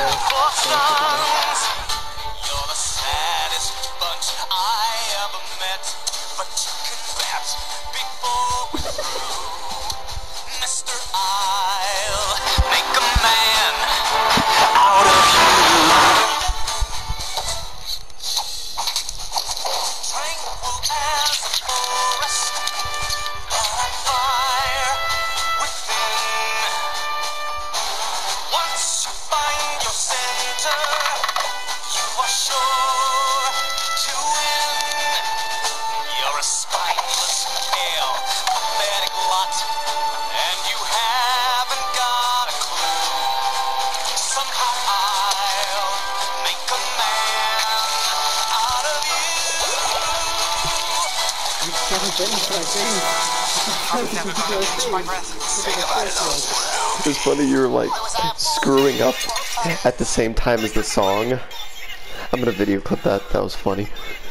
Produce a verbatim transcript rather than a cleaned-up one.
You're the saddest bunch I ever met, but you can rap before we're through. Mister I'll make a man out of you. Tranquil as a forest, on fire within. Once you find your center, you are sure to win. You're a spineless, pale, pathetic lot, and you haven't got a clue. Somehow I'll make a man out of you. I've never gonna lose my breath. Think about it all. It was funny you were like screwing up at the same time as the song. I'm gonna video clip that, that was funny.